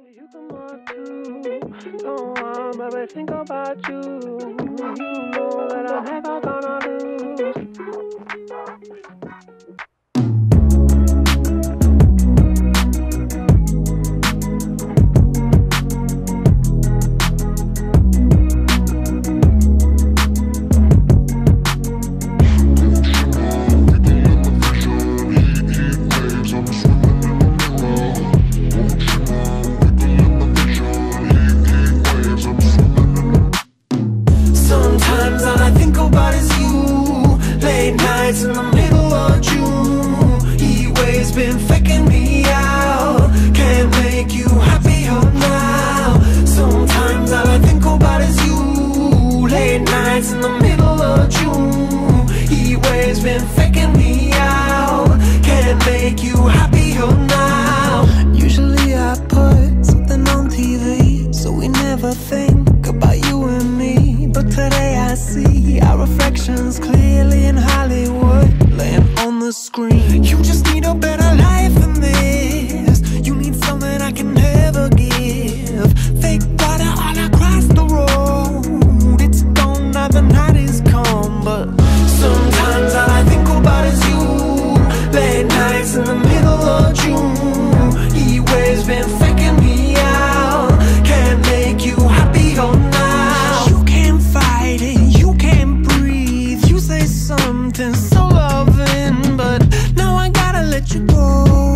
You come on too. Go on, baby, think about you. You know that I'm never gonna lose. Sometimes all I think about is you. Late nights in the middle of June. Heat waves been faking me out. Can't make you happier now. Sometimes all I think about is you. Late nights in the middle of June. Heat waves been faking me out. Can't make you happier now. Usually I put something on TV, so we never think about you and me. But today I see our reflections clearly in Hollywood, laying on the screen. You just need a better life than this. You need something I can never give. Fake water all across the road. It's gone now, the night is come. But sometimes all I think about is you. Late nights in the middle of June. Heat waves been faking me out. Can't make you happier now. You can't fight it, you can't breathe. You say something so loving, but now I gotta let you go.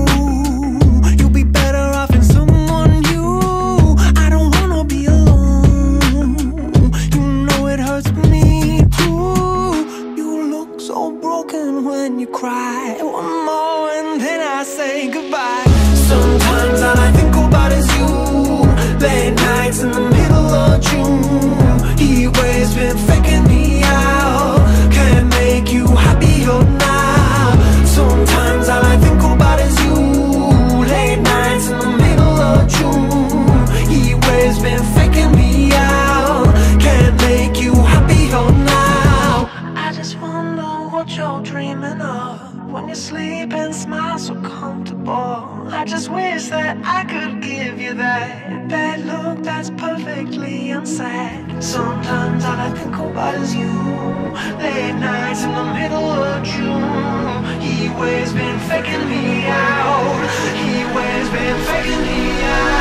You'll be better off in someone new. I don't wanna be alone. You know it hurts me too. You look so broken when you cry. One more and then I say goodbye. Sometimes all I think about is you. Late nights in the middle of June. Heat waves been faking me out. Can't make you happier now. Sometimes all I think about is you. Late nights in the middle of June. Heat waves been faking me out. Can't make you happier now. I just wonder what you're dreaming of when you sleep and smile so comfortable. I just wish that I could give you that look that's perfectly unsaid. Sometimes all I think about is you. Late nights in the middle of June. Heat waves been faking me out. Heat waves been faking me out.